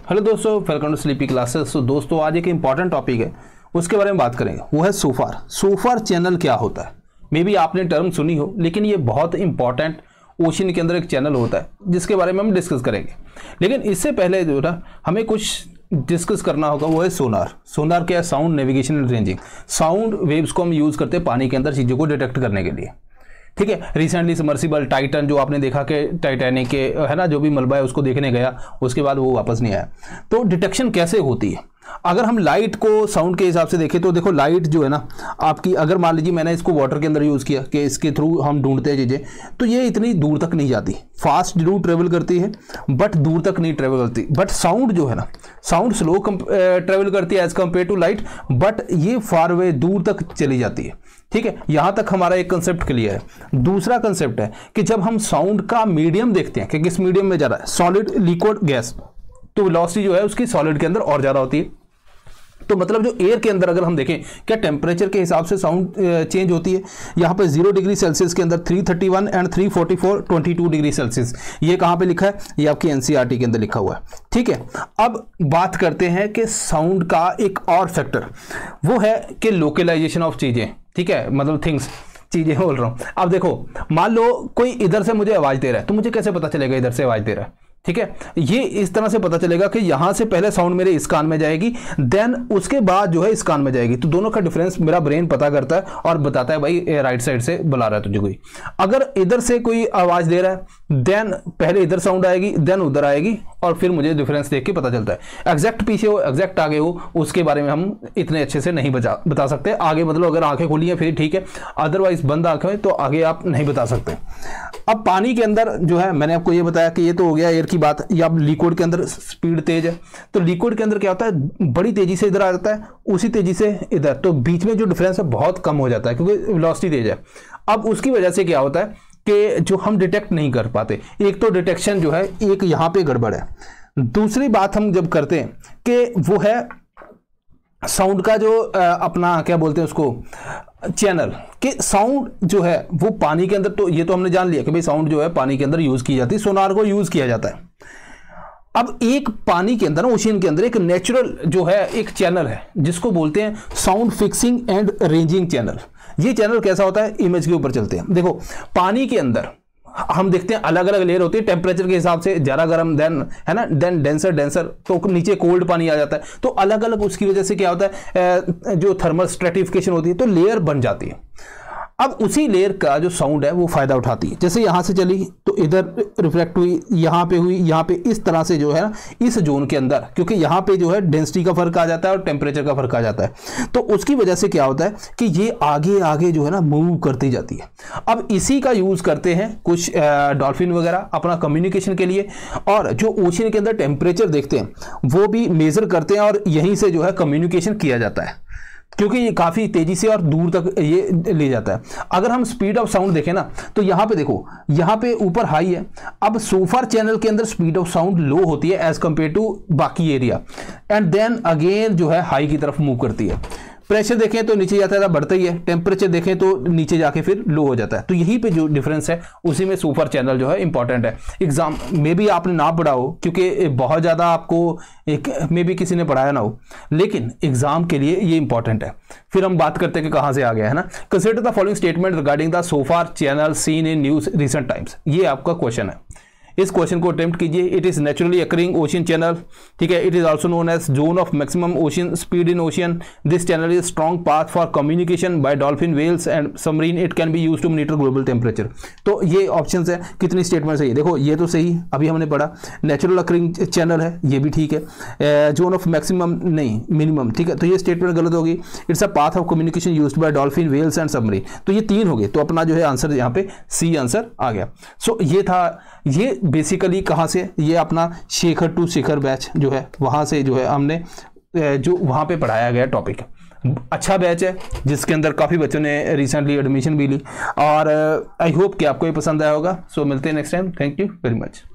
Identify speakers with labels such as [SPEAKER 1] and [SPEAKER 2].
[SPEAKER 1] Hello दोस्तों, welcome to sleepy classes. तो दोस्तों आज एक इंपॉर्टेंट टॉपिक है, उसके बारे में बात करेंगे। वो है सोफार। सोफार चैनल क्या होता है? मे बी आपने टर्म सुनी हो, लेकिन ये बहुत इंपॉर्टेंट ओशन के अंदर एक चैनल होता है जिसके बारे में हम डिस्कस करेंगे। लेकिन इससे पहले जो ना हमें कुछ डिस्कस करना होगा, वो है सोनार। सोनार क्या है? Sound navigation and ranging. Sound waves को हम यूज़ करते हैं पानी के अंदर चीज़ों को डिटेक्ट करने के लिए। ठीक है, रिसेंटली सबमर्सिबल टाइटन जो आपने देखा कि टाइटैनिक के है ना, जो भी मलबा है उसको देखने गया, उसके बाद वो वापस नहीं आया। तो डिटेक्शन कैसे होती है? अगर हम लाइट को साउंड के हिसाब से देखें तो देखो, लाइट जो है ना आपकी, अगर मान लीजिए मैंने इसको वाटर के अंदर यूज़ किया कि इसके थ्रू हम ढूंढते हैं चीज़ें, तो ये इतनी दूर तक नहीं जाती। फास्ट जरूर ट्रेवल करती है बट दूर तक नहीं ट्रेवल करती। बट साउंड जो है ना, साउंड स्लो ट्रेवल करती है as compare to light, but ये फार वे दूर तक चली जाती है। ठीक है, यहां तक हमारा एक कंसेप्ट क्लियर है। दूसरा कंसेप्ट है कि जब हम साउंड का मीडियम देखते हैं कि किस मीडियम में जा रहा है, सॉलिड, लिक्विड, गैस, तो वेलोसिटी जो है उसकी सॉलिड के अंदर और ज़्यादा होती है। तो मतलब जो एयर के अंदर अगर हम देखें, क्या टेम्परेचर के हिसाब से साउंड चेंज होती है। यहाँ पे 0 डिग्री सेल्सियस के अंदर 331 एंड 344 22 डिग्री सेल्सियस। ये कहाँ पे लिखा है? ये आपकी एनसीईआरटी के अंदर लिखा हुआ है। ठीक है, अब बात करते हैं कि साउंड का एक और फैक्टर, वो है कि लोकलाइजेशन ऑफ चीज़ें। ठीक है, मतलब थिंग्स, चीज़ें बोल रहा हूँ। अब देखो, मान लो कोई इधर से मुझे आवाज़ दे रहा है, तो मुझे कैसे पता चलेगा इधर से आवाज़ दे रहा है? ठीक है, ये इस तरह से पता चलेगा कि यहां से पहले साउंड मेरे इस कान में जाएगी, देन उसके बाद जो है इस कान में जाएगी। तो दोनों का डिफरेंस मेरा ब्रेन पता करता है और बताता है भाई राइट साइड से बुला रहा है तुझे कोई। अगर इधर से कोई आवाज दे रहा है, देन पहले इधर साउंड आएगी, देन उधर आएगी, और फिर मुझे डिफरेंस देख के पता चलता है। एग्जैक्ट पीछे हो, एग्जैक्ट आगे हो, उसके बारे में हम इतने अच्छे से नहीं बता सकते। आगे मतलब अगर आंखें खुली हैं फिर ठीक है, अदरवाइज बंद आंखें तो आगे आप नहीं बता सकते। अब पानी के अंदर जो है, मैंने आपको ये बताया कि ये तो हो गया एयर की बात, या लिक्विड के अंदर स्पीड तेज है, तो लिक्विड के अंदर क्या होता है, बड़ी तेजी से इधर आ जाता है, उसी तेजी से इधर, तो बीच में जो डिफरेंस है बहुत कम हो जाता है क्योंकि वेलोसिटी तेज है। अब उसकी वजह से क्या होता है कि जो हम डिटेक्ट नहीं कर पाते, एक तो डिटेक्शन जो है एक यहाँ पे गड़बड़ है। दूसरी बात हम जब करते हैं कि वो है साउंड का जो अपना क्या बोलते हैं उसको, चैनल के साउंड जो है वो पानी के अंदर, तो ये तो हमने जान लिया कि भाई साउंड जो है पानी के अंदर यूज की जाती है, सोनार को यूज किया जाता है। अब एक पानी के अंदर, ओशियन के अंदर एक नेचुरल जो है एक चैनल है जिसको बोलते हैं sound fixing and ranging channel. ये चैनल कैसा होता है? इमेज के ऊपर चलते हैं। देखो, पानी के अंदर हम देखते हैं अलग अलग लेयर होती है टेम्परेचर के हिसाब से, ज्यादा गर्म देन है ना, देन डेंसर, तो नीचे कोल्ड पानी आ जाता है। तो अलग अलग उसकी वजह से क्या होता है, जो थर्मल स्ट्रेटिफिकेशन होती है, तो लेयर बन जाती है। अब उसी लेयर का जो साउंड है वो फायदा उठाती है। जैसे यहां से चली तो इधर रिफ्लेक्ट हुई, यहां पे हुई, यहां पे, इस तरह से जो है ना इस जोन के अंदर, क्योंकि यहां पे जो है डेंसिटी का फर्क आ जाता है और टेम्परेचर का फर्क आ जाता है, तो उसकी वजह से क्या होता है कि ये आगे आगे जो है ना मूव करती जाती है। अब इसी का यूज करते हैं कुछ डॉल्फिन वगैरह अपना कम्युनिकेशन के लिए, और जो ओशियन के अंदर टेम्परेचर देखते हैं वो भी मेजर करते हैं, और यहीं से जो है कम्युनिकेशन किया जाता है, क्योंकि ये काफी तेजी से और दूर तक ये ले जाता है। अगर हम स्पीड ऑफ साउंड देखें ना, तो यहां पे देखो, यहां पे ऊपर हाई है। अब सोफार चैनल के अंदर स्पीड ऑफ साउंड लो होती है एज कंपेयर टू बाकी एरिया, एंड देन अगेन जो है हाई की तरफ मूव करती है। प्रेशर देखें तो नीचे जाता है, बढ़ता ही है। टेम्परेचर देखें तो नीचे जाके फिर लो हो जाता है। तो यहीं पे जो डिफरेंस है उसी में सोफार चैनल जो है इंपॉर्टेंट है। एग्जाम में भी आपने ना पढ़ा हो, क्योंकि बहुत ज़्यादा आपको एक में भी किसी ने पढ़ाया ना हो, लेकिन एग्जाम के लिए ये इंपॉर्टेंट है। फिर हम बात करते हैं कि कहाँ से आ गया है ना। Consider the following statement regarding the SOFAR channel seen in news recent times. ये आपका क्वेश्चन है, इस क्वेश्चन को अटेम्प्ट कीजिए। It is naturally occurring ocean channel. ठीक है, it is also known as zone of maximum ocean speed in ocean. This channel is strong path for communication by dolphin, whales and submarine. It can be use to monitor global temperature. तो ये option है। कितनी statement सही है? देखो, ये तो सही, अभी हमने पढ़ा। नेचुरल अकरिंग चैनल है, ये भी ठीक है। जोन ऑफ मैक्सिमम नहीं, मिनिमम। ठीक है, तो ये स्टेटमेंट गलत होगी। It's a path of communication used by dolphin, whales and submarine. तो ये 3 हो गए, तो अपना जो है आंसर यहाँ पे सी आंसर आ गया। सो ये था, ये बेसिकली कहाँ से, ये अपना शेखर टू शिखर बैच जो है वहाँ से जो है हमने जो वहाँ पे पढ़ाया गया टॉपिक। अच्छा बैच है जिसके अंदर काफ़ी बच्चों ने रिसेंटली एडमिशन भी ली, और आई होप कि आपको ये पसंद आया होगा। सो मिलते हैं next time. Thank you very much.